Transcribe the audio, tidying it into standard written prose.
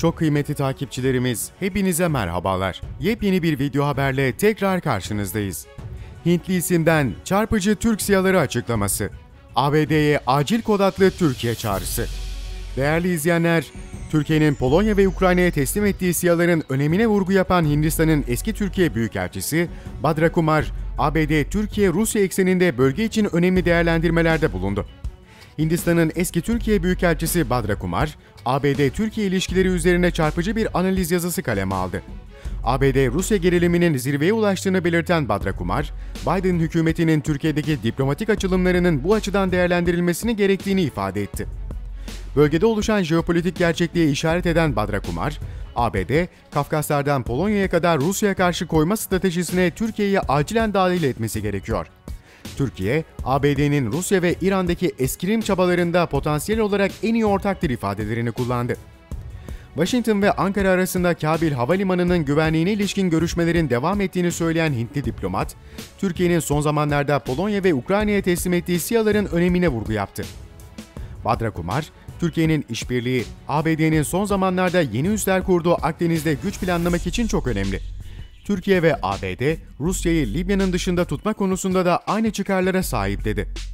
Çok kıymetli takipçilerimiz, hepinize merhabalar. Yepyeni bir video haberle tekrar karşınızdayız. Hintli isimden çarpıcı Türk SİHA'ları açıklaması. ABD'ye acil kod adlı Türkiye çağrısı. Değerli izleyenler, Türkiye'nin Polonya ve Ukrayna'ya teslim ettiği SİHA'ların önemine vurgu yapan Hindistan'ın eski Türkiye Büyükelçisi Badra Kumar, ABD, Türkiye, Rusya ekseninde bölge için önemli değerlendirmelerde bulundu. Hindistan'ın eski Türkiye Büyükelçisi Badra Kumar, ABD-Türkiye ilişkileri üzerine çarpıcı bir analiz yazısı kaleme aldı. ABD-Rusya geriliminin zirveye ulaştığını belirten Badra Kumar, Biden hükümetinin Türkiye'deki diplomatik açılımlarının bu açıdan değerlendirilmesini gerektiğini ifade etti. Bölgede oluşan jeopolitik gerçekliğe işaret eden Badra Kumar, ABD, Kafkaslardan Polonya'ya kadar Rusya'ya karşı koyma stratejisine Türkiye'yi acilen dahil etmesi gerekiyor. Türkiye, ABD'nin Rusya ve İran'daki eskirim çabalarında potansiyel olarak en iyi ortaktır ifadelerini kullandı. Washington ve Ankara arasında Kabil Havalimanı'nın güvenliğine ilişkin görüşmelerin devam ettiğini söyleyen Hintli diplomat, Türkiye'nin son zamanlarda Polonya ve Ukrayna'ya teslim ettiği SİHA'ların önemine vurgu yaptı. Badra Kumar, Türkiye'nin işbirliği, ABD'nin son zamanlarda yeni üsler kurduğu Akdeniz'de güç planlamak için çok önemli. Türkiye ve ABD, Rusya'yı Libya'nın dışında tutma konusunda da aynı çıkarlara sahip dedi.